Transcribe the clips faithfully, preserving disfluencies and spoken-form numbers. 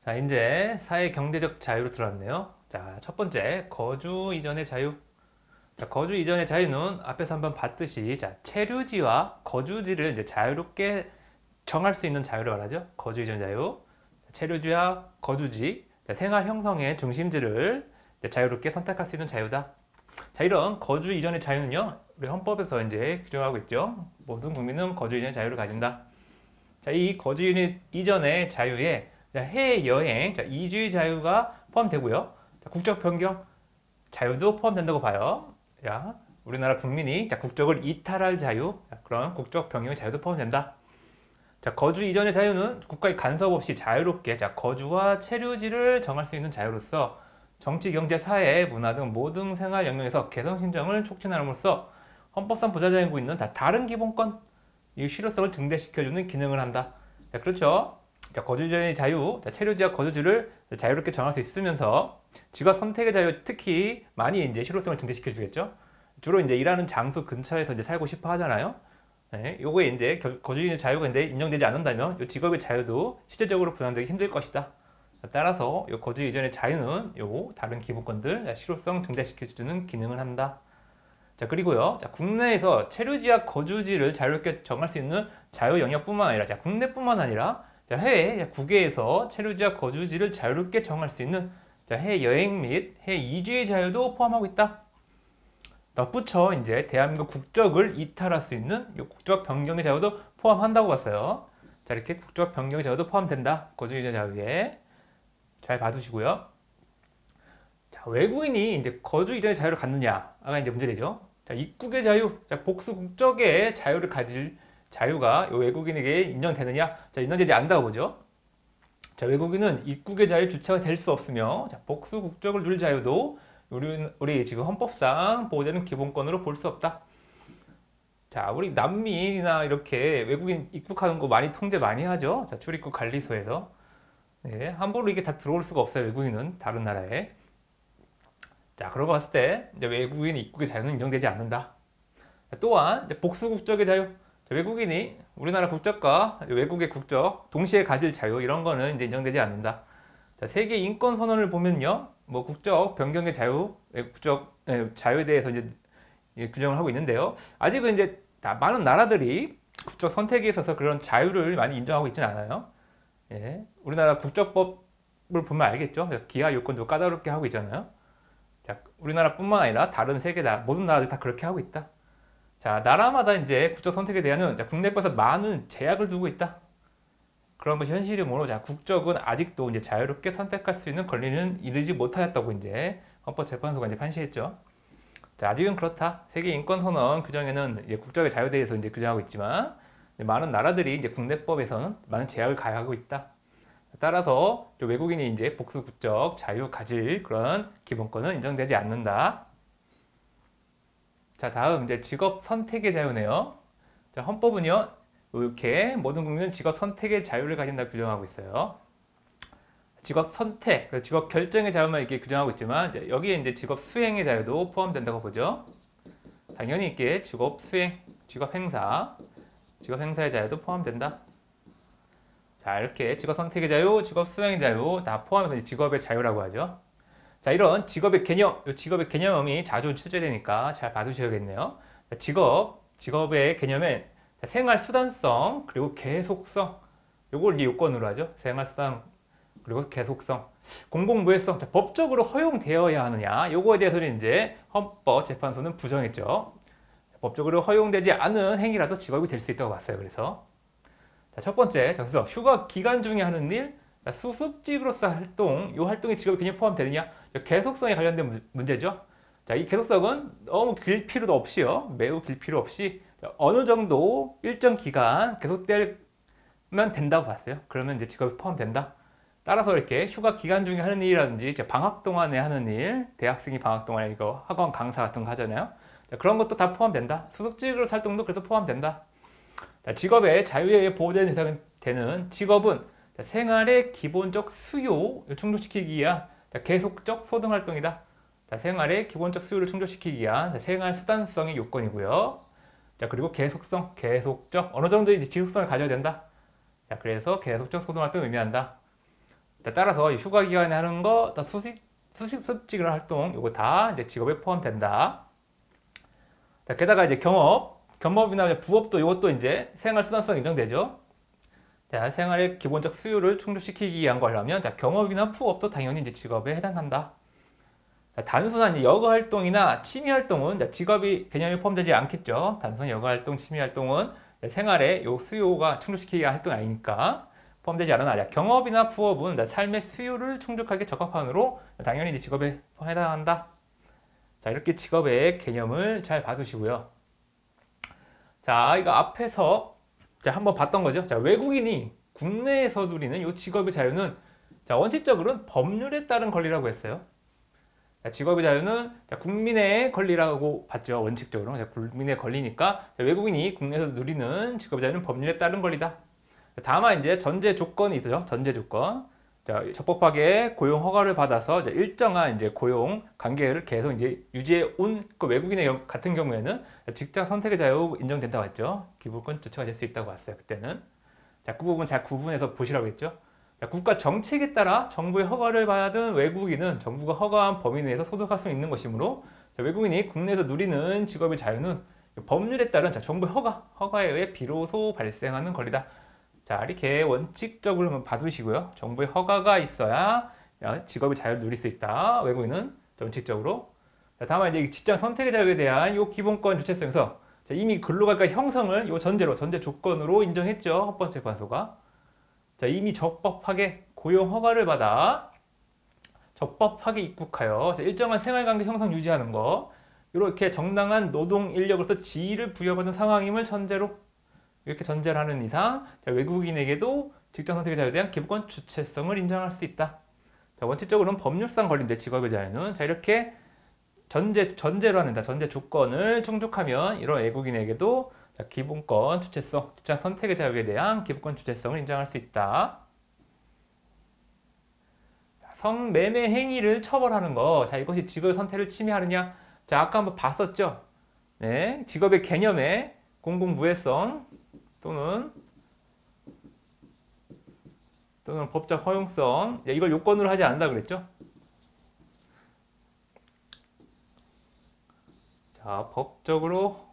자, 이제 사회 경제적 자유로 들어왔네요. 자, 첫 번째, 거주 이전의 자유. 자, 거주 이전의 자유는 앞에서 한번 봤듯이, 자, 체류지와 거주지를 이제 자유롭게 정할 수 있는 자유를 말하죠. 거주 이전 자유. 체류지와 거주지, 자, 생활 형성의 중심지를 이제 자유롭게 선택할 수 있는 자유다. 자, 이런 거주 이전의 자유는요, 우리 헌법에서 이제 규정하고 있죠. 모든 국민은 거주 이전의 자유를 가진다. 자, 이 거주 이전의 자유에 해외여행, 자, 이주의 자유가 포함되고요. 자, 국적 변경 자유도 포함된다고 봐요. 자, 우리나라 국민이 자, 국적을 이탈할 자유, 자, 그런 국적 변경의 자유도 포함된다. 자, 거주 이전의 자유는 국가의 간섭 없이 자유롭게 자, 거주와 체류지를 정할 수 있는 자유로서 정치, 경제, 사회, 문화 등 모든 생활 영역에서 개성 신장을 촉진함으로써 헌법상 보장되고 있는 다 다른 기본권, 이 실효성을 증대시켜주는 기능을 한다. 자, 그렇죠. 자, 거주 이전의 자유, 자, 체류지와 거주지를 자유롭게 정할 수 있으면서 직업 선택의 자유, 특히 많이 이제 실효성을 증대시켜 주겠죠. 주로 이제 일하는 장소 근처에서 이제 살고 싶어 하잖아요. 네, 요거에 이제 거주 이전의 자유가 이제 인정되지 않는다면 이 직업의 자유도 실질적으로 보장되기 힘들 것이다. 따라서 이 거주 이전의 자유는 요 다른 기본권들 실효성 증대시켜 주는 기능을 한다. 자, 그리고요. 자, 국내에서 체류지와 거주지를 자유롭게 정할 수 있는 자유 영역뿐만 아니라, 자, 국내뿐만 아니라, 자, 해외 국외에서 체류지와 거주지를 자유롭게 정할 수 있는 자, 해외 여행 및 해외 이주의 자유도 포함하고 있다. 덧붙여 이제 대한민국 국적을 이탈할 수 있는 이 국적 변경의 자유도 포함한다고 봤어요. 자, 이렇게 국적 변경의 자유도 포함된다. 거주 이전 자유에 잘 봐두시고요. 자, 외국인이 이제 거주 이전의 자유를 갖느냐가 이제 문제되죠. 자, 입국의 자유, 자, 복수 국적의 자유를 가질 자유가 외국인에게 인정되느냐? 자, 인정되지 않는다고 보죠. 자, 외국인은 입국의 자유 주체가 될 수 없으며, 자, 복수 국적을 누릴 자유도 우리, 우리 지금 헌법상 보호되는 기본권으로 볼 수 없다. 자, 우리 난민이나 이렇게 외국인 입국하는 거 많이 통제 많이 하죠. 자, 출입국 관리소에서. 네, 함부로 이게 다 들어올 수가 없어요. 외국인은 다른 나라에. 자, 그런 거 봤을 때 이제 외국인 입국의 자유는 인정되지 않는다. 자, 또한 이제 복수 국적의 자유. 자, 외국인이 우리나라 국적과 외국의 국적 동시에 가질 자유 이런 거는 이제 인정되지 않는다. 자, 세계 인권 선언을 보면요, 뭐 국적 변경의 자유, 국적 예, 자유에 대해서 이제 예, 규정을 하고 있는데요. 아직은 이제 다 많은 나라들이 국적 선택에 있어서 그런 자유를 많이 인정하고 있지는 않아요. 예, 우리나라 국적법을 보면 알겠죠. 기하 요건도 까다롭게 하고 있잖아요. 자, 우리나라뿐만 아니라 다른 세계 나 모든 나라들이 다 그렇게 하고 있다. 자, 나라마다 이제 국적 선택에 대한 자, 국내법에서 많은 제약을 두고 있다. 그런 것이 현실이므로 자, 국적은 아직도 이제 자유롭게 선택할 수 있는 권리는 이르지 못하였다고 이제 헌법재판소가 이제 판시했죠. 자, 아직은 그렇다. 세계 인권 선언 규정에는 이제 국적의 자유에 대해서 이제 규정하고 있지만 많은 나라들이 이제 국내법에서는 많은 제약을 가하고 있다. 따라서 외국인이 이제 복수 국적 자유 가질 그런 기본권은 인정되지 않는다. 자, 다음 이제 직업 선택의 자유네요. 자, 헌법은요, 이렇게 모든 국민은 직업 선택의 자유를 가진다 규정하고 있어요. 직업 선택, 직업 결정의 자유만 이렇게 규정하고 있지만 이제 여기에 이제 직업 수행의 자유도 포함된다고 보죠. 당연히 이게 직업 수행, 직업 행사, 직업 행사의 자유도 포함된다. 자, 이렇게 직업 선택의 자유, 직업 수행의 자유 다 포함해서 직업의 자유라고 하죠. 자, 이런 직업의 개념, 직업의 개념이 자주 출제되니까 잘 봐두셔야겠네요. 직업, 직업의 개념엔 생활 수단성 그리고 계속성, 요걸 이제 요건으로 하죠. 생활 수단 그리고 계속성, 공공무해성, 자, 법적으로 허용되어야 하느냐, 요거에 대해서는 이제 헌법재판소는 부정했죠. 법적으로 허용되지 않은 행위라도 직업이 될 수 있다고 봤어요. 그래서 자, 첫 번째, 그래서 휴가 기간 중에 하는 일, 수습직으로서 활동, 이 활동이 직업 개념 포함되느냐? 계속성에 관련된 문제죠. 자, 이 계속성은 너무 길 필요도 없이요, 매우 길 필요 없이 어느 정도 일정 기간 계속되면 된다고 봤어요. 그러면 이제 직업이 포함된다. 따라서 이렇게 휴가 기간 중에 하는 일이라든지 방학 동안에 하는 일, 대학생이 방학 동안에 이거 학원 강사 같은 거 하잖아요. 자, 그런 것도 다 포함된다. 수습직으로 활동도 그래서 포함된다. 자, 직업의 자유에 의해 보호되는 대상이 되는 직업은 자, 생활의 기본적 수요를 충족시키기 위한 자, 계속적 소등활동이다. 자, 생활의 기본적 수요를 충족시키기 위한 자, 생활 수단성의 요건이고요. 자, 그리고 계속성, 계속적 어느 정도 이제 지속성을 가져야 된다. 자, 그래서 계속적 소등활동을 의미한다. 자, 따라서 이 휴가 기간에 하는 거, 또 수직, 수직, 수직을 활동, 요거 다 이제 직업에 포함된다. 자, 게다가 이제 경업, 경업이나 이제 부업도 이것도 이제 생활 수단성 인정되죠. 자, 생활의 기본적 수요를 충족시키기 위한 거라면, 자, 경업이나 부업도 당연히 이제 직업에 해당한다. 자, 단순한 여가 활동이나 취미 활동은 자, 직업이 개념에 포함되지 않겠죠. 단순한 여가 활동, 취미 활동은 생활의 요 수요가 충족시키기 위한 활동이 아니니까 포함되지 않으나, 자, 경업이나 부업은 자, 삶의 수요를 충족하게 적합한으로 당연히 이제 직업에 해당한다. 자, 이렇게 직업의 개념을 잘 봐두시고요. 자, 이거 앞에서 자, 한번 봤던 거죠. 자, 외국인이 국내에서 누리는 이 직업의 자유는 자, 원칙적으로는 법률에 따른 권리라고 했어요. 자, 직업의 자유는 자, 국민의 권리라고 봤죠. 원칙적으로. 자, 국민의 권리니까 자, 외국인이 국내에서 누리는 직업의 자유는 법률에 따른 권리다. 다만 이제 전제 조건이 있어요. 전제 조건. 자, 적법하게 고용 허가를 받아서 이제 일정한 이제 고용 관계를 계속 이제 유지해 온 그 외국인의 같은 경우에는 직장 선택의 자유 인정된다고 했죠. 기본권 조치가 될 수 있다고 봤어요. 그때는. 자, 그 부분 잘 구분해서 보시라고 했죠. 자, 국가 정책에 따라 정부의 허가를 받은 외국인은 정부가 허가한 범위 내에서 소득할 수 있는 것이므로 자, 외국인이 국내에서 누리는 직업의 자유는 법률에 따른 자, 정부의 허가, 허가에 의해 비로소 발생하는 권리다. 자, 이렇게 원칙적으로 한번 봐두시고요. 정부의 허가가 있어야 직업의 자유를 누릴 수 있다. 외국인은 원칙적으로. 자, 다만 이제 직장 선택의 자유에 대한 이 기본권 주체성에서 자, 이미 근로관계 형성을 이 전제로, 전제 조건으로 인정했죠. 헌법재판소가. 자, 이미 적법하게 고용 허가를 받아 적법하게 입국하여 자, 일정한 생활관계 형성 유지하는 거, 이렇게 정당한 노동 인력으로서 지위를 부여받은 상황임을 전제로 이렇게 전제를 하는 이상 자, 외국인에게도 직장 선택의 자유에 대한 기본권 주체성을 인정할 수 있다. 자, 원칙적으로는 법률상 권리인데 직업의 자유는 자, 이렇게 전제, 전제로 하는 전제 조건을 충족하면 이런 외국인에게도 자, 기본권 주체성, 직장 선택의 자유에 대한 기본권 주체성을 인정할 수 있다. 자, 성매매 행위를 처벌하는 거, 자, 이것이 직업의 선택을 침해하느냐? 자, 아까 한번 봤었죠. 네, 직업의 개념에 공공무해성 또는 또는 법적 허용성, 이걸 요건으로 하지 않는다 그랬죠. 자, 법적으로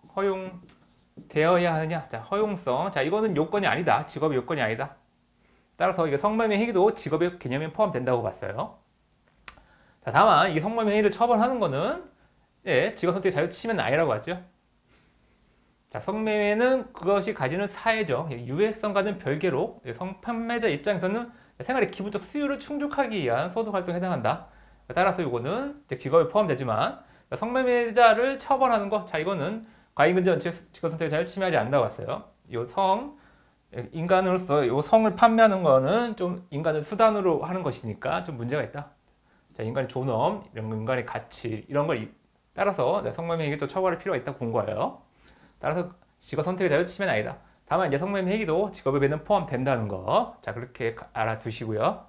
허용되어야 하느냐? 자, 허용성. 자, 이거는 요건이 아니다. 직업의 요건이 아니다. 따라서 이게 성매매 행위도 직업의 개념에 포함된다고 봤어요. 자, 다만 이 성매매 행위를 처벌하는 거는 예, 직업 선택 자유 침해는 아니라고 하죠. 자, 성매매는 그것이 가지는 사회적 유해성과는 별개로 성판매자 입장에서는 생활의 기본적 수요를 충족하기 위한 소득 활동에 해당한다. 따라서 이거는 직업에 포함되지만 성매매자를 처벌하는 거, 자, 이거는 과잉금지 원칙 직업 선택 자유 침해하지 않는다고 봤어요. 요 성 인간으로서 요 성을 판매하는 거는 좀 인간을 수단으로 하는 것이니까 좀 문제가 있다. 자, 인간의 존엄, 이런 거, 인간의 가치 이런 걸 따라서 성매매에게 또 처벌할 필요가 있다고 본 거예요. 따라서 직업 선택의 자유 침해는 아니다. 다만 이제 성매매 행위도 직업에는 포함된다는 거. 자, 그렇게 알아두시고요.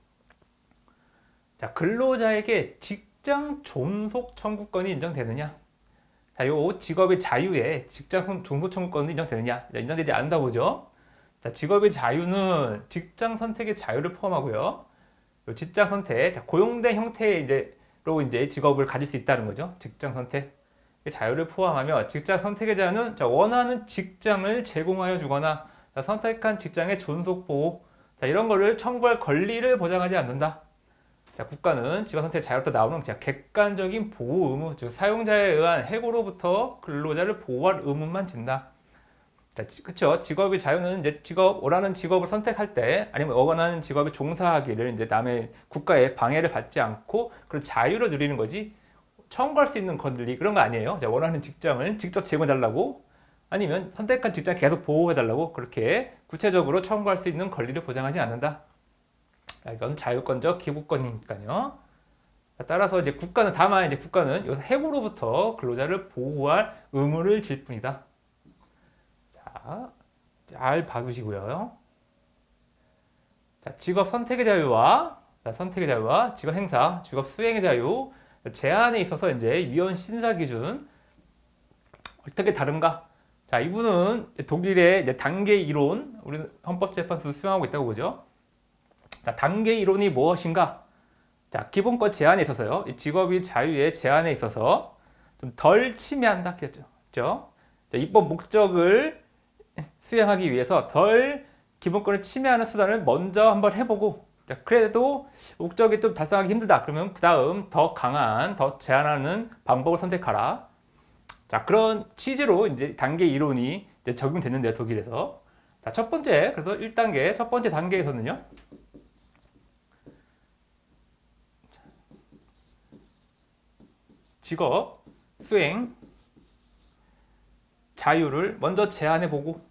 자, 근로자에게 직장 존속 청구권이 인정되느냐? 자, 요 직업의 자유에 직장 존속 청구권이 인정되느냐? 자, 인정되지 않는다 보죠. 자, 직업의 자유는 직장 선택의 자유를 포함하고요. 요 직장 선택, 자, 고용된 형태의 이제로 이제 직업을 가질 수 있다는 거죠. 직장 선택. 자유를 포함하며 직장 선택의 자유는 자, 원하는 직장을 제공하여 주거나 자, 선택한 직장의 존속 보호 자, 이런 거를 청구할 권리를 보장하지 않는다. 자, 국가는 직업 선택 자유로부터 나오는 자, 객관적인 보호 의무, 즉 사용자에 의한 해고로부터 근로자를 보호할 의무만 진다. 자, 그렇죠. 직업의 자유는 이제 직업 원하는 직업을 선택할 때 아니면 원하는 직업에 종사하기를 이제 남의 국가의 방해를 받지 않고 그런 자유를 누리는 거지. 청구할 수 있는 권리 그런 거 아니에요. 원하는 직장을 직접 제공해달라고 아니면 선택한 직장 계속 보호해달라고 그렇게 구체적으로 청구할 수 있는 권리를 보장하지 않는다. 이건 자유권적 기본권이니까요. 따라서 이제 국가는 다만 이제 국가는 요 해고로부터 근로자를 보호할 의무를 질 뿐이다. 자, 잘 봐두시고요. 자, 직업 선택의 자유와 자, 선택의 자유와 직업 행사, 직업 수행의 자유 제한에 있어서 이제 위원 심사 기준 어떻게 다른가? 자, 이분은 독일의 이제 단계 이론 우리 헌법재판소 수용하고 있다고 보죠. 자, 단계 이론이 무엇인가? 자, 기본권 제한에 있어서요. 이 직업의 자유의 제한에 있어서 좀 덜 침해한다. 그랬죠. 그렇죠? 자, 입법 목적을 수행하기 위해서 덜 기본권을 침해하는 수단을 먼저 한번 해보고, 자, 그래도 목적이 좀 달성하기 힘들다. 그러면 그 다음 더 강한, 더 제한하는 방법을 선택하라. 자, 그런 취지로 이제 단계 이론이 이제 적용됐는데요, 독일에서. 자, 첫 번째, 그래서 일 단계, 첫 번째 단계에서는요. 직업 수행 자유를 먼저 제한해보고,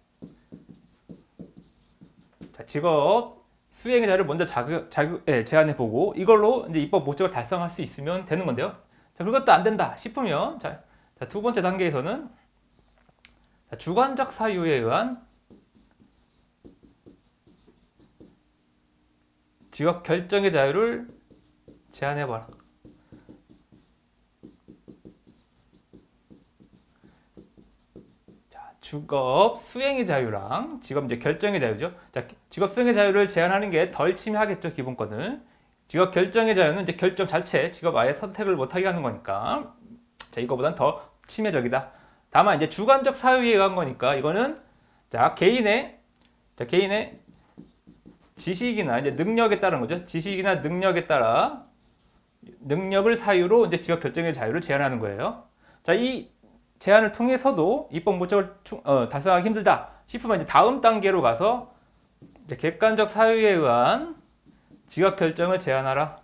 자, 직업 수행의 자유를 먼저 자유, 자유, 예, 제한해보고, 이걸로 이제 입법 목적을 달성할 수 있으면 되는 건데요. 자, 그것도 안 된다 싶으면, 자, 자, 두 번째 단계에서는 자, 주관적 사유에 의한 직업 결정의 자유를 제한해봐라. 직업 수행의 자유랑 직업 이제 결정의 자유죠. 자, 직업 수행의 자유를 제한하는 게 덜 침해하겠죠, 기본권은. 직업 결정의 자유는 이제 결정 자체, 직업 아예 선택을 못하게 하는 거니까. 자, 이거보단 더 침해적이다. 다만 이제 주관적 사유에 의한 거니까 이거는 자, 개인의 자, 개인의 지식이나 이제 능력에 따른 거죠. 지식이나 능력에 따라 능력을 사유로 이제 직업 결정의 자유를 제한하는 거예요. 자, 이 제한을 통해서도 입법 목적을 어, 달성하기 힘들다 싶으면 이제 다음 단계로 가서 이제 객관적 사유에 의한 직업 결정을 제한하라.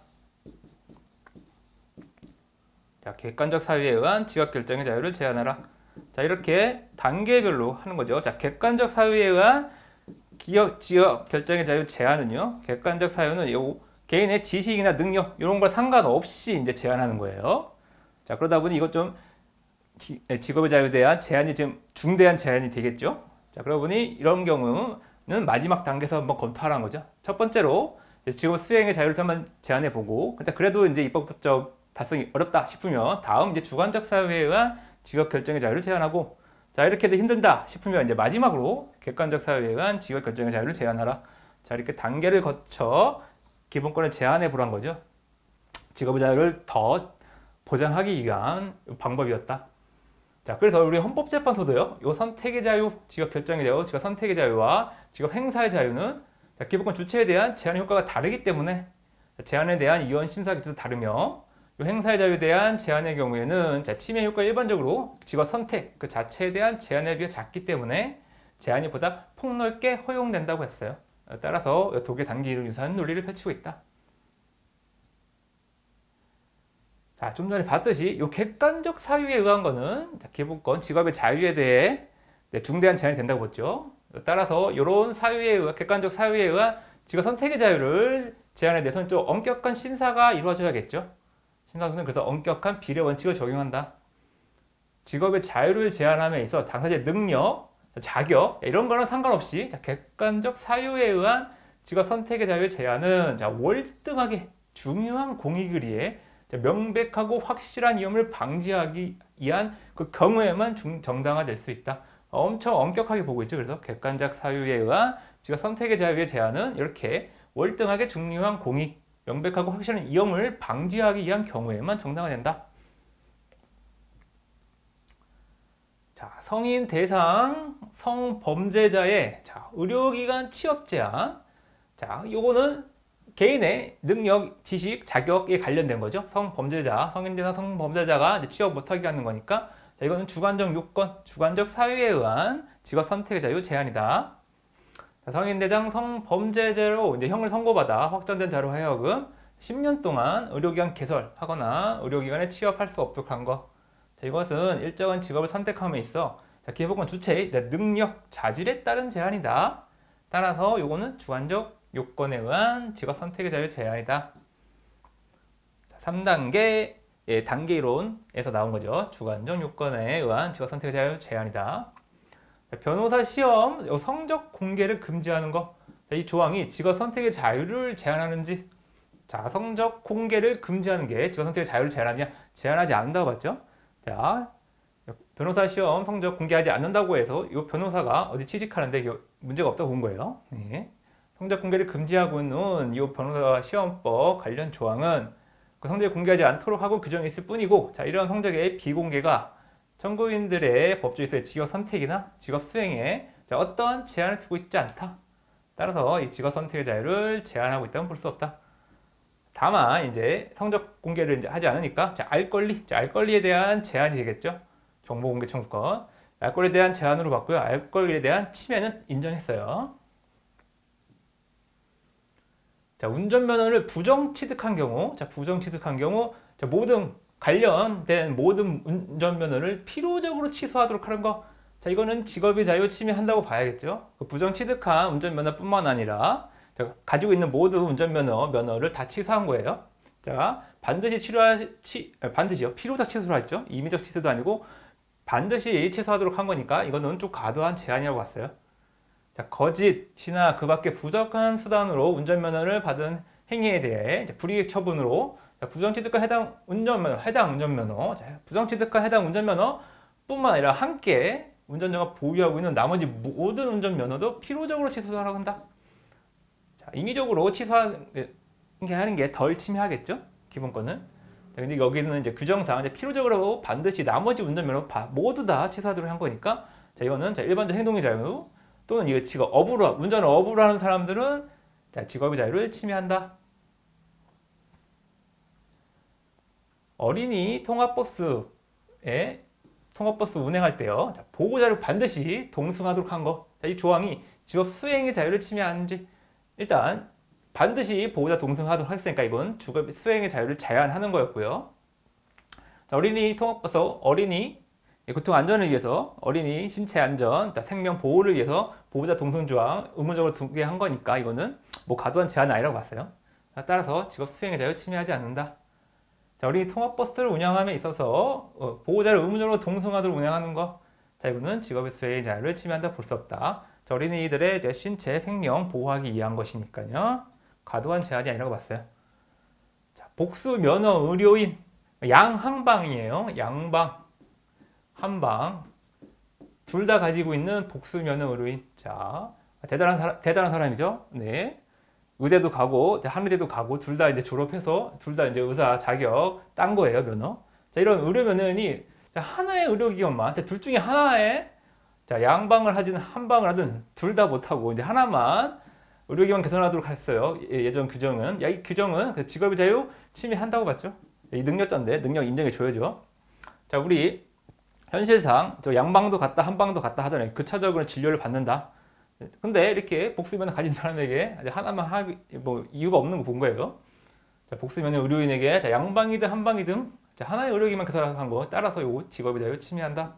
자, 객관적 사유에 의한 직업 결정의 자유를 제한하라. 자, 이렇게 단계별로 하는 거죠. 자, 객관적 사유에 의한 기업, 직업 결정의 자유 제한은요. 객관적 사유는 요 개인의 지식이나 능력 이런 걸 상관없이 이제 제한하는 거예요. 자, 그러다 보니 이것 좀 직업의 자유에 대한 제한이 좀 중대한 제한이 되겠죠. 자, 그러다 보니 이런 경우는 마지막 단계에서 한번 검토하라는 거죠. 첫 번째로 직업 수행의 자유를 한번 제한해 보고, 근데 그래도 이제 입법적 달성이 어렵다 싶으면 다음 이제 주관적 사유에 의한 직업 결정의 자유를 제한하고, 자, 이렇게도 힘든다 싶으면 이제 마지막으로 객관적 사유에 의한 직업 결정의 자유를 제한하라. 자, 이렇게 단계를 거쳐 기본권을 제한해 보란 거죠. 직업의 자유를 더 보장하기 위한 방법이었다. 자, 그래서 우리 헌법재판소도요, 요 선택의 자유, 직업 결정의 자유, 직업 선택의 자유와 직업 행사의 자유는 기본권 주체에 대한 제한 효과가 다르기 때문에 제한에 대한 이원 심사 기준도 다르며, 요 행사의 자유에 대한 제한의 경우에는 자, 침해 효과 일반적으로 직업 선택 그 자체에 대한 제한에 비해 작기 때문에 제한이 보다 폭넓게 허용된다고 했어요. 따라서 독일 단계 이론 유사한 논리를 펼치고 있다. 자, 좀 전에 봤듯이 이 객관적 사유에 의한 거는 자, 기본권, 직업의 자유에 대해 네, 중대한 제한이 된다고 봤죠. 따라서 이런 사유에 의한, 객관적 사유에 의한 직업 선택의 자유를 제한에 대해서는 좀 엄격한 심사가 이루어져야겠죠. 심사는 그래서 엄격한 비례 원칙을 적용한다. 직업의 자유를 제한함에 있어 당사자의 능력, 자격 이런 거랑 상관없이 자, 객관적 사유에 의한 직업 선택의 자유의 제한은 자, 월등하게 중요한 공익을 위해 명백하고 확실한 위험을 방지하기 위한 그 경우에만 중, 정당화될 수 있다. 엄청 엄격하게 보고 있죠. 그래서 객관적 사유에 의한 직업 선택의 자유의 제한은 이렇게 월등하게 중요한 공익, 명백하고 확실한 위험을 방지하기 위한 경우에만 정당화된다. 자, 성인 대상 성범죄자의 자, 의료기관 취업 제한. 자, 요거는 개인의 능력, 지식, 자격에 관련된 거죠. 성범죄자, 성인 대상 성범죄자가 이제 취업 못하게 하는 거니까 자, 이거는 주관적 요건, 주관적 사유에 의한 직업 선택의 자유 제한이다. 자, 성인 대상 성범죄자로 이제 형을 선고받아 확정된 자로 하여금 십 년 동안 의료기관 개설하거나 의료기관에 취업할 수 없도록 한 거. 자, 이것은 일정한 직업을 선택함에 있어 자, 기본권 주체의 능력, 자질에 따른 제한이다. 따라서 이거는 주관적 요건에 의한 직업 선택의 자유 제한이다. 자, 삼 단계 예, 단계 이론에서 나온 거죠. 주관적 요건에 의한 직업 선택의 자유 제한이다. 자, 변호사 시험 성적 공개를 금지하는 거. 자, 이 조항이 직업 선택의 자유를 제한하는지. 자, 성적 공개를 금지하는 게 직업 선택의 자유를 제한하느냐? 제한하지 않는다고 봤죠. 자, 변호사 시험 성적 공개하지 않는다고 해서 이 변호사가 어디 취직하는데 문제가 없다고 본 거예요. 예. 성적 공개를 금지하고 있는 이 변호사 시험법 관련 조항은 그 성적을 공개하지 않도록 하고 규정이 있을 뿐이고, 자, 이런 성적의 비공개가 청구인들의 법조에서의 직업 선택이나 직업 수행에 자, 어떤 제한을 두고 있지 않다. 따라서 이 직업 선택의 자유를 제한하고 있다고 볼 수 없다. 다만 이제 성적 공개를 이제 하지 않으니까 자, 알 권리, 자, 알 권리에 대한 제한이 되겠죠. 정보 공개 청구권. 알 권리에 대한 제한으로 봤고요. 알 권리에 대한 침해는 인정했어요. 자, 운전면허를 부정 취득한 경우, 자, 부정 취득한 경우, 자, 모든 관련된 모든 운전면허를 필요적으로 취소하도록 하는 거. 자, 이거는 직업의 자유 침해한다고 봐야겠죠. 그 부정 취득한 운전면허뿐만 아니라 자, 가지고 있는 모든 운전면허 면허를 다 취소한 거예요. 자, 반드시 치료하 치 반드시요. 필요적 취소로 했죠. 임의적 취소도 아니고 반드시 취소하도록 한 거니까 이거는 좀 과도한 제한이라고 봤어요. 자, 거짓이나 그 밖에 부적한 수단으로 운전면허를 받은 행위에 대해 불이익 처분으로 자, 부정취득과 해당 운전면허, 해당 운전면허, 자, 부정취득과 해당 운전면허 뿐만 아니라 함께 운전자가 보유하고 있는 나머지 모든 운전면허도 필요적으로 취소하라고 한다. 자, 임의적으로 취소하는 게 하는 게 덜 침해하겠죠? 기본권은. 자, 근데 여기는 이제 규정상 이제 필요적으로 반드시 나머지 운전면허 모두 다 취소하도록 한 거니까 자, 이거는 자, 일반적 행동의 자유 또는 이거 직업 업으로 운전을 업으로 하는 사람들은 자, 직업의 자유를 침해한다. 어린이 통학버스에 통학버스 운행할 때요. 자, 보호자를 반드시 동승하도록 한 거. 자, 이 조항이 직업 수행의 자유를 침해하는지 일단 반드시 보호자 동승하도록 했으니까 이건 직업 수행의 자유를 제한하는 거였고요. 자, 어린이 통학버스 어린이 교통 안전을 위해서 어린이 신체 안전, 생명 보호를 위해서 보호자 동승 조항 의무적으로 두게 한 거니까 이거는 뭐 과도한 제한은 아니라고 봤어요. 따라서 직업 수행의 자유 침해하지 않는다. 자, 어린이 통학버스를 운영함에 있어서 어, 보호자를 의무적으로 동승하도록 운영하는 거. 자, 이거는 직업의 수행의 자유를 침해한다 볼 수 없다. 자, 어린이들의 이제 신체 생명 보호하기 위한 것이니까요. 과도한 제한이 아니라고 봤어요. 자, 복수 면허 의료인 양항방이에요. 양방. 한방 둘 다 가지고 있는 복수 면허 의료인. 자, 대단한 사람, 대단한 사람이죠. 네, 의대도 가고 한의대도 가고 둘 다 이제 졸업해서 둘 다 이제 의사 자격 딴 거예요, 면허. 자, 이런 의료 면허인이 하나의 의료기관만 둘 중에 하나에 자, 양방을 하든 한방을 하든 둘 다 못하고 이제 하나만 의료기관 개선하도록 했어요. 예전 규정은. 야, 이 규정은 직업의 자유 침해한다고 봤죠. 이 능력자인데 능력 인정해 줘야죠. 자, 우리 현실상 저 양방도 갔다 한방도 갔다 하잖아요. 교차적으로 진료를 받는다. 근데 이렇게 복수면허 가진 사람에게 하나만 하기 뭐 이유가 없는 거 본 거예요. 자, 복수면허 의료인에게 자, 양방이든 한방이든 자, 하나의 의료기만 개설한 거 따라서 요거 직업의 자유 침해한다.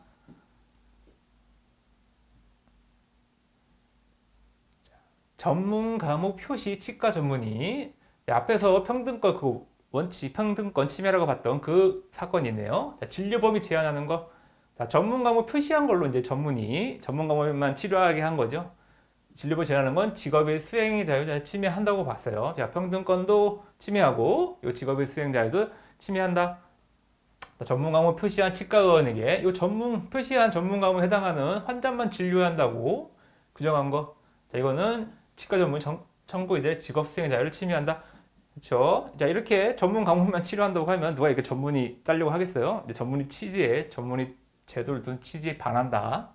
자, 전문 과목 표시 치과 전문의. 자, 앞에서 평등권 그 원칙 평등권 침해라고 봤던 그 사건이네요. 자, 진료 범위 제한하는 거. 자, 전문 과목 표시한 걸로 이제 전문의, 전문 과목만 치료하게 한 거죠. 진료를 제한하는 건 직업의 수행의 자유를 침해한다고 봤어요. 자, 평등권도 침해하고, 이 직업의 수행 자유도 침해한다. 자, 전문 과목 표시한 치과의원에게 이 전문 표시한 전문 과목에 해당하는 환자만 진료한다고 규정한 거. 자, 이거는 치과 전문 청구인들의 직업 수행의 자유를 침해한다. 그렇죠? 자, 이렇게 전문 과목만 치료한다고 하면 누가 이렇게 전문의 따려고 하겠어요? 근데 전문의 취지에 전문의 제도를 둔 취지에 반한다.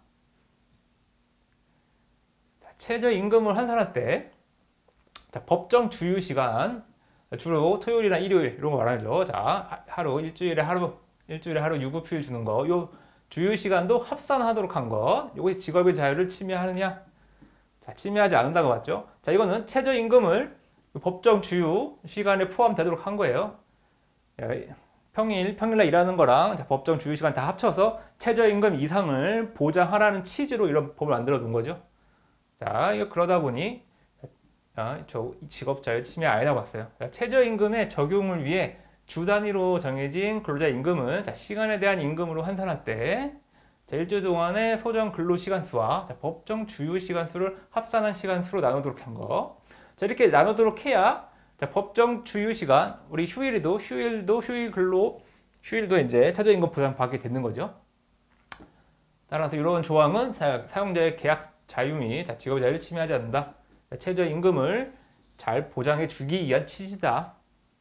자, 최저임금을 환산할 때 자, 법정 주휴시간 주로 토요일이나 일요일 이런 거 말하죠. 자, 하루 일주일에 하루 일주일에 하루 유급휴일 주는 거. 요 주휴시간도 합산하도록 한 거. 요게 직업의 자유를 침해하느냐? 자, 침해하지 않는다고 봤죠. 자, 이거는 최저임금을 법정 주휴 시간에 포함되도록 한 거예요. 평일, 평일날 일하는 거랑 자, 법정 주휴시간 다 합쳐서 최저임금 이상을 보장하라는 취지로 이런 법을 만들어 놓은 거죠. 자, 이거 그러다 보니 자, 저 직업자유 침해 아니라고 봤어요. 자, 최저임금의 적용을 위해 주 단위로 정해진 근로자 임금은 자, 시간에 대한 임금으로 환산할 때 자, 일주일 동안의 소정 근로시간 수와 자, 법정 주휴시간 수를 합산한 시간 수로 나누도록 한 거. 자, 이렇게 나누도록 해야 자, 법정 주휴시간, 우리 휴일도, 휴일도, 휴일 근로, 휴일도 이제 최저임금 보장 받게 되는 거죠. 따라서 이런 조항은 사, 사용자의 계약 자유 및 직업의 자유를 침해하지 않는다. 최저임금을 잘 보장해 주기 위한 취지다.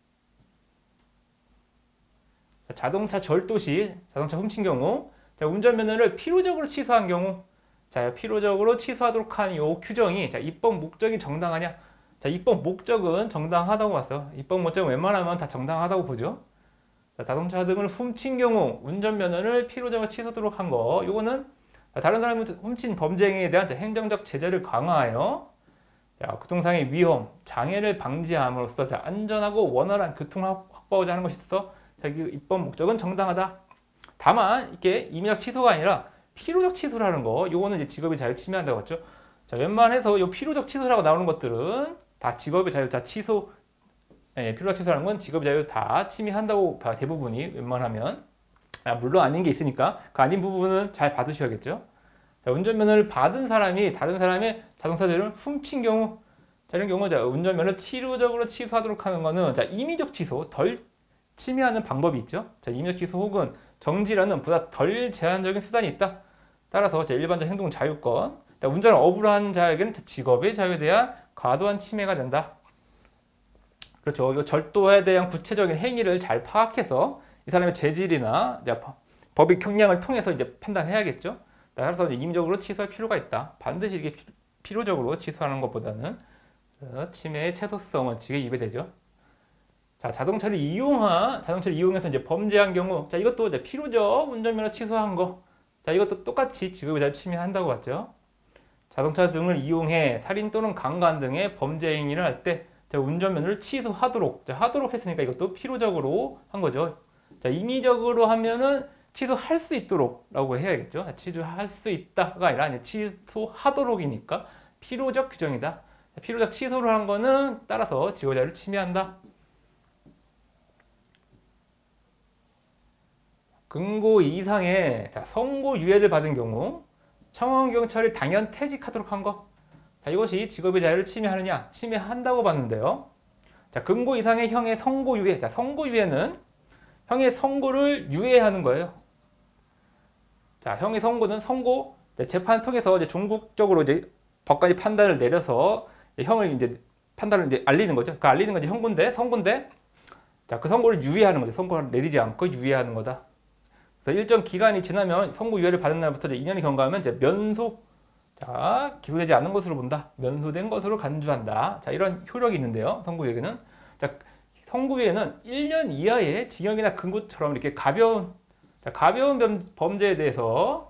자동차 절도 시 자동차 훔친 경우, 자, 운전면허를 필요적으로 취소한 경우, 자, 필요적으로 취소하도록 한 요 규정이, 자, 입법 목적이 정당하냐? 자, 입법 목적은 정당하다고 봤어요. 입법 목적은 웬만하면 다 정당하다고 보죠. 자, 자동차 등을 훔친 경우 운전면허를 필요적으로 취소하도록 한 거, 요거는 다른 사람이 훔친 범죄 행위에 대한 행정적 제재를 강화하여, 자, 교통상의 위험, 장애를 방지함으로써, 자, 안전하고 원활한 교통을 확보하고자 하는 것이 있어서, 자, 이 입법 목적은 정당하다. 다만 이게 임의적 취소가 아니라 필요적 취소라는 거, 요거는 이제 직업의 자유 침해한다고 했죠. 자, 웬만해서 요 필요적 취소라고 나오는 것들은 다 직업의 자유, 자, 취소, 예, 필요적 취소라는 건 직업의 자유 다 침해한다고 봐, 대부분이 웬만하면. 아, 물론 아닌 게 있으니까 그 아닌 부분은 잘 받으셔야겠죠. 자, 운전면허를 받은 사람이 다른 사람의 자동차들을 훔친 경우, 자, 이런 경우, 자, 운전면허를 필요적으로 취소하도록 하는 거는, 자, 임의적 취소, 덜 침해하는 방법이 있죠. 자, 임의적 취소 혹은 정지라는 보다 덜 제한적인 수단이 있다. 따라서 제 일반적 행동 자유권, 운전을 업으로 하는 자에게는 직업의 자유에 대한 과도한 침해가 된다. 그렇죠. 이 절도에 대한 구체적인 행위를 잘 파악해서 이 사람의 재질이나 이제 법의 경량을 통해서 이제 판단해야겠죠. 따라서 이제 임의적으로 취소할 필요가 있다. 반드시 이게 필요적으로 취소하는 것보다는 침해의 최소성 원칙에 위배되죠. 자, 자동차를 이용한, 자동차를 이용해서 이제 범죄한 경우, 자, 이것도 이제 필요적 운전면허 취소한 거. 자, 이것도 똑같이 직업의 자유 침해한다고 봤죠. 자동차 등을 이용해 살인 또는 강간 등의 범죄 행위를 할 때, 자, 운전면허를 취소하도록, 자, 하도록 했으니까 이것도 필요적으로 한 거죠. 자, 임의적으로 하면은 취소할 수 있도록 라고 해야겠죠. 자, 취소할 수 있다가 아니라 아니, 취소하도록이니까 필요적 규정이다. 자, 필요적 취소를 한 거는 따라서 직업의 자유를 침해한다. 금고 이상의, 자, 선고 유예를 받은 경우 청원경찰이 당연 퇴직하도록 한 것, 자, 이것이 직업의 자유를 침해하느냐? 침해한다고 봤는데요. 자, 금고 이상의 형의 선고 유예, 자, 선고 유예는 형의 선고를 유예하는 거예요. 자, 형의 선고는 선고, 재판을 통해서 이제 종국적으로 이제 법관이 판단을 내려서 형을 이제 판단을 이제 알리는 거죠. 그 알리는 건 이제 형고인데, 선고인데, 자, 그 선고를 유예하는 거죠. 선고를 내리지 않고 유예하는 거다. 그래서 일정 기간이 지나면 선고 유예를 받은 날부터 이제 이 년이 경과하면 이제 면소, 자, 기소되지 않는 것으로 본다. 면소된 것으로 간주한다. 자, 이런 효력이 있는데요. 선고 유예는, 자, 선고 유예는 일 년 이하의 징역이나 금고처럼 이렇게 가벼운, 자, 가벼운 범죄에 대해서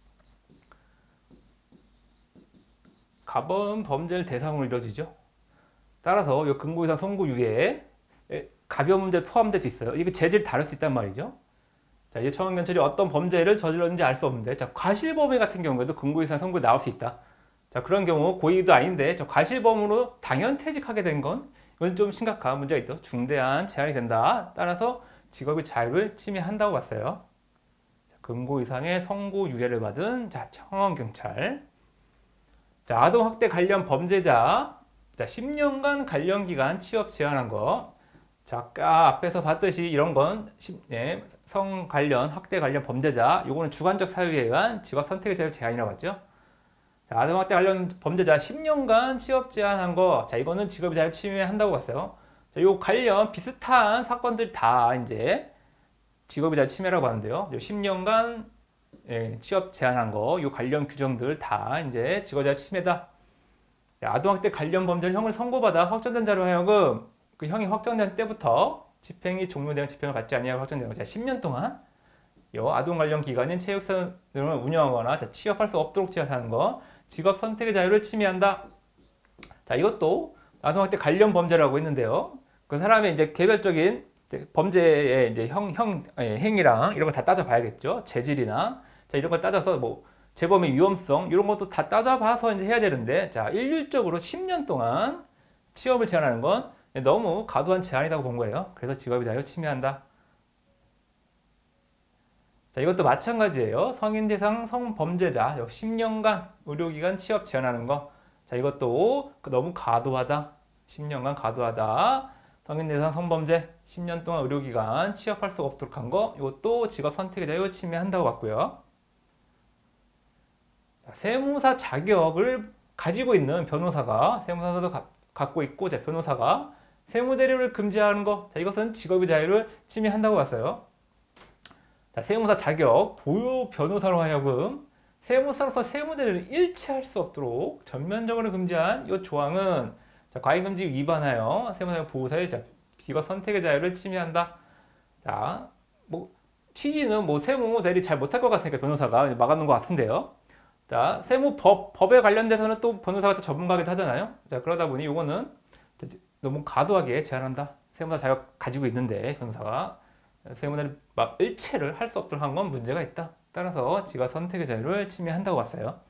가벼운 범죄를 대상으로 이루어지죠. 따라서 이 금고 이상 선고 유예에 가벼운 문제 포함될 수 있어요. 이게 재질이 다를 수 있단 말이죠. 자, 이제 청원경찰이 어떤 범죄를 저질렀는지 알 수 없는데, 자, 과실범죄 같은 경우에도 금고 이상 선고 나올 수 있다. 자, 그런 경우 고의도 아닌데, 저 과실범으로 당연 퇴직하게 된 건, 이건 좀 심각한 문제가 있죠. 중대한 제한이 된다. 따라서 직업의 자유를 침해한다고 봤어요. 자, 금고 이상의 선고 유예를 받은, 자, 청원경찰. 자, 아동학대 관련 범죄자, 자, 십 년간 관련기간 취업 제한한 거. 자, 아까 앞에서 봤듯이 이런 건, 네, 성 관련, 학대 관련 범죄자, 요거는 주관적 사유에 의한 직업 선택의 자유 제한이라고 하죠. 자, 아동학대 관련 범죄자 십 년간 취업 제한한 거, 자, 이거는 직업의 자유 침해한다고 봤어요. 자, 요 관련 비슷한 사건들 다 이제 직업의 자유 침해라고 하는데요. 요 십 년간 예, 취업 제한한 거, 요 관련 규정들 다 이제 직업의 자유 침해다. 자, 아동학대 관련 범죄를 형을 선고받아 확정된 자로 하여금 그 형이 확정된 때부터 집행이 종료되는 집행을 받지 아니하고 확정되는 거. 자, 십 년 동안 요 아동 관련 기관인 체육센터를 운영하거나, 자, 취업할 수 없도록 제한하는 거, 직업 선택의 자유를 침해한다. 자, 이것도 아동학대 관련 범죄라고 했는데요. 그 사람의 이제 개별적인 이제 범죄의 이제 형, 형 예, 행위랑 이런 거 다 따져봐야겠죠. 재질이나, 자, 이런 거 따져서 뭐 재범의 위험성 이런 것도 다 따져봐서 이제 해야 되는데, 자, 일률적으로 십 년 동안 취업을 제한하는 건 너무 과도한 제한이라고 본 거예요. 그래서 직업의 자유 침해한다. 자, 이것도 마찬가지예요. 성인 대상 성범죄자 십 년간 의료기관 취업 제한하는 거. 자, 이것도 너무 과도하다. 십 년간 과도하다. 성인 대상 성범죄 십 년 동안 의료기관 취업할 수 없도록 한 거. 이것도 직업 선택의 자유 침해한다고 봤고요. 자, 세무사 자격을 가지고 있는 변호사가 세무사도 가, 갖고 있고, 자, 변호사가 세무대리를 금지하는 거, 자, 이것은 직업의 자유를 침해한다고 봤어요. 자, 세무사 자격, 보유 변호사로 하여금 세무사로서 세무대리를 일치할 수 없도록 전면적으로 금지한 이 조항은, 자, 과잉금지 위반하여 세무사 보호사의 자, 비거 선택의 자유를 침해한다. 자, 뭐 취지는 뭐 세무대리 잘 못할 것 같으니까 변호사가 막아놓은 것 같은데요. 자, 세무법, 법에 관련돼서는 또 변호사가 또 전문가기도 하잖아요. 자, 그러다 보니 이거는 너무 과도하게 제한한다. 세무사 자격 가지고 있는데 변호사가 세무대리 막 일체를 할 수 없도록 한 건 문제가 있다. 따라서 지가 선택의 자유를 침해한다고 봤어요.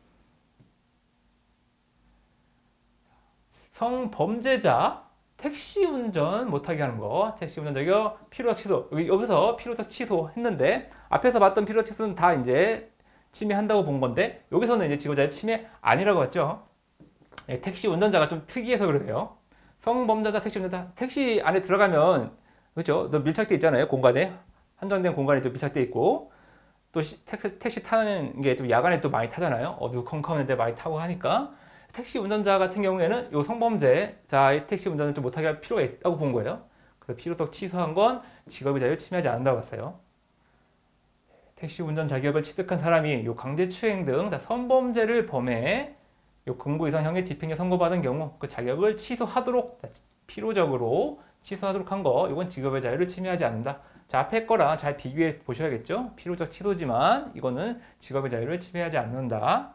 성범죄자 택시 운전 못하게 하는 거, 택시 운전 자격 필요적 취소. 여기서 필요적 취소 했는데 앞에서 봤던 필요적 취소는 다 이제 침해한다고 본 건데 여기서는 이제 직업자의 침해 아니라고 했죠. 예, 택시 운전자가 좀 특이해서 그래요. 성범죄자 택시 운전자, 택시 안에 들어가면 그렇죠? 또 밀착돼 있잖아요. 공간에 한정된 공간에 좀 밀착돼 있고 또 시, 택시, 택시 타는 게 좀 야간에 또 많이 타잖아요. 어두컴컴한데 많이 타고 하니까 택시 운전자 같은 경우에는 요 성범죄자의 택시 운전을 좀 못하게 할 필요가 있다고 본 거예요. 그래서 필요성 취소한 건 직업의 자유를 침해하지 않는다고 했어요. 택시 운전 자격을 취득한 사람이 요 강제추행 등 성범죄를 범해 요 금고 이상형의 집행유예 선고받은 경우 그 자격을 취소하도록 필요적으로 취소하도록 한 거, 이건 직업의 자유를 침해하지 않는다. 자, 앞에 거랑 잘 비교해 보셔야겠죠? 필요적 취소지만 이거는 직업의 자유를 침해하지 않는다.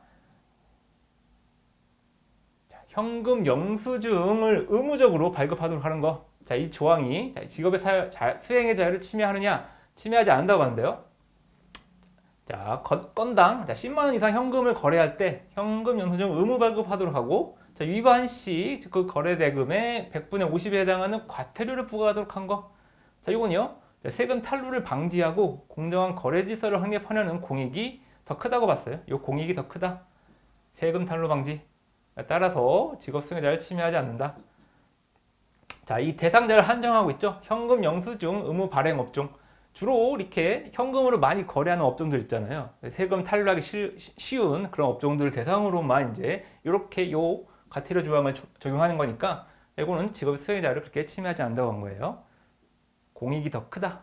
자, 현금 영수증을 의무적으로 발급하도록 하는 거. 자, 이 조항이 자, 직업의 사, 자, 수행의 자유를 침해하느냐? 침해하지 않는다고 하는데요. 자, 건당 자, 십만 원 이상 현금을 거래할 때 현금 영수증 의무 발급하도록 하고, 자, 위반 시 그 거래 대금의 백분의 오십에 해당하는 과태료를 부과하도록 한 거. 자, 이건요. 세금 탈루를 방지하고 공정한 거래 질서를 확립하려는 공익이 더 크다고 봤어요. 이 공익이 더 크다. 세금 탈루 방지. 따라서 직업 수행의 자유를 침해하지 않는다. 자, 이 대상자를 한정하고 있죠. 현금 영수증 의무 발행 업종. 주로 이렇게 현금으로 많이 거래하는 업종들 있잖아요. 세금 탈루하기 쉬운 그런 업종들 대상으로만 이제 이렇게 요 과태료 조항을 적용하는 거니까 이거는 직업 수행의 자유를 그렇게 침해하지 않는다고 한 거예요. 공익이 더 크다.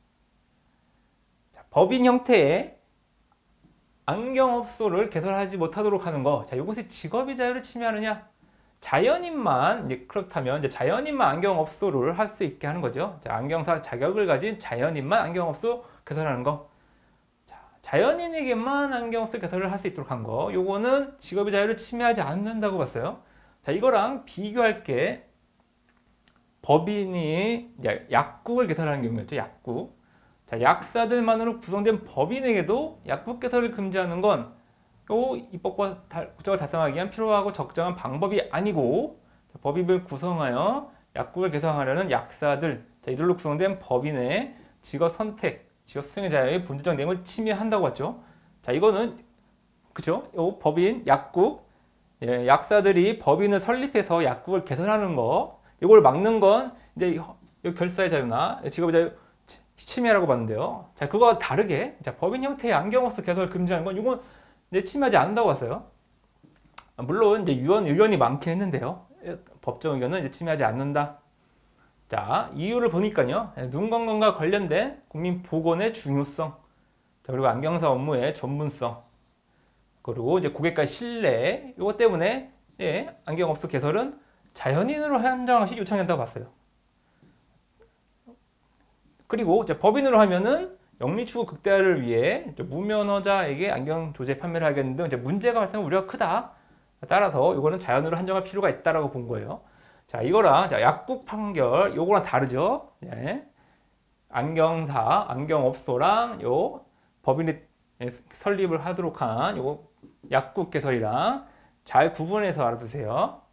자, 법인 형태의 안경업소를 개설하지 못하도록 하는 거. 자, 이것이 직업의 자유를 침해하느냐? 자연인만 이제 그렇다면 이제 자연인만 안경업소를 할 수 있게 하는 거죠. 자, 안경사 자격을 가진 자연인만 안경업소 개설하는 거. 자, 자연인에게만 안경업소 개설을 할 수 있도록 한 거. 요거는 직업의 자유를 침해하지 않는다고 봤어요. 자, 이거랑 비교할 게 법인이 약국을 개설하는 경우였죠. 약국. 자, 약사들만으로 구성된 법인에게도 약국 개설을 금지하는 건 요 입법과 목적을 달성하기 위한 필요하고 적정한 방법이 아니고, 자, 법인을 구성하여 약국을 개설하려는 약사들, 자, 이들로 구성된 법인의 직업 선택, 직업 수행의 자유의 본질적 내용을 침해한다고 했죠. 자, 이거는 그죠? 요 법인 약국, 예, 약사들이 법인을 설립해서 약국을 개설하는 거, 이걸 막는 건 이제 결사의 자유나 직업의 자유 침해라고 봤는데요. 자, 그거와 다르게 자, 법인 형태의 안경업소 개설 금지하는 건 이건 이제 침해하지 않는다고 봤어요. 물론 이제 유언 의견이 많긴 했는데요. 법정 의견은 이제 침해하지 않는다. 자, 이유를 보니까요. 눈 건강과 관련된 국민 보건의 중요성, 자, 그리고 안경사 업무의 전문성, 그리고 이제 고객과의 신뢰, 이것 때문에 예, 안경업소 개설은 자연인으로 한정하는 것이 요청된다고 봤어요. 그리고 이제 법인으로 하면은 영리추구 극대화를 위해 무면허자에게 안경 조제 판매를 하겠는데 이제 문제가 발생할 우려가 크다. 따라서 이거는 자연으로 한정할 필요가 있다라고 본 거예요. 자, 이거랑 자, 약국 판결 요거랑 다르죠. 예. 안경사, 안경업소랑 요 법인이 설립을 하도록 한 요 약국 개설이랑 잘 구분해서 알아두세요.